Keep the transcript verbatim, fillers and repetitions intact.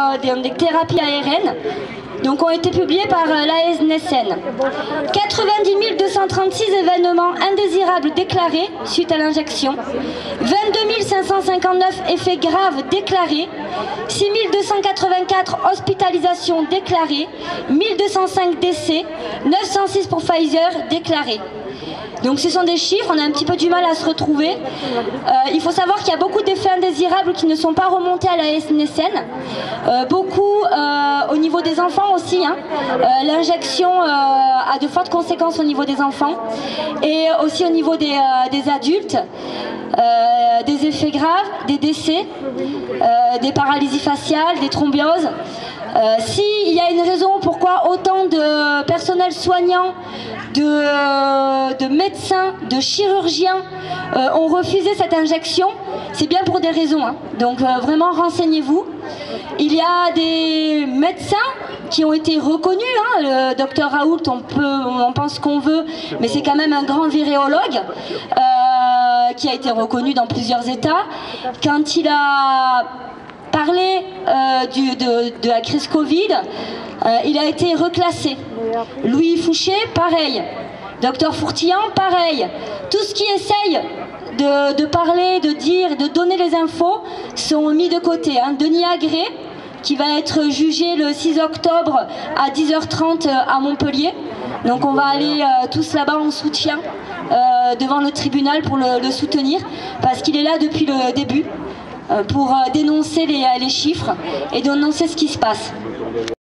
euh, des, des thérapies A R N, donc ont été publiés par euh, l'A S N S N. quatre-vingt-dix mille deux cent trente-six événements indésirables déclarés suite à l'injection, vingt-deux mille cinq cent cinquante-neuf effets graves déclarés, six mille deux cent quatre-vingt-quatre hospitalisations déclarées, mille deux cent cinq décès, neuf cent six pour Pfizer déclarés. Donc ce sont des chiffres, on a un petit peu du mal à se retrouver. Euh, il faut savoir qu'il y a beaucoup d'effets indésirables qui ne sont pas remontés à la S N S N. Euh, beaucoup euh, au niveau des enfants aussi. Hein. Euh, L'injection euh, a de fortes conséquences au niveau des enfants et aussi au niveau des, euh, des adultes. Euh, des effets graves, des décès, euh, des paralysies faciales, des thromboses. Euh, S'il y a une raison pourquoi autant de personnel soignant, de, de médecins, de chirurgiens euh, ont refusé cette injection, c'est bien pour des raisons. Hein. Donc euh, vraiment renseignez-vous. Il y a des médecins qui ont été reconnus. Hein. Le docteur Raoult, on, peut, on pense qu'on veut, mais c'est quand même un grand viréologue euh, qui a été reconnu dans plusieurs États. Quand il a parlé euh, du, de, de la crise Covid, euh, il a été reclassé. Louis Fouché, pareil. Docteur Fourtillan, pareil. Tout ce qui essaye de, de parler, de dire, de donner les infos sont mis de côté. Hein. Denis Agré, qui va être jugé le six octobre à dix heures trente à Montpellier. Donc on va aller euh, tous là-bas en soutien euh, devant le tribunal pour le, le soutenir, parce qu'il est là depuis le début euh, pour euh, dénoncer les, les chiffres et dénoncer ce qui se passe.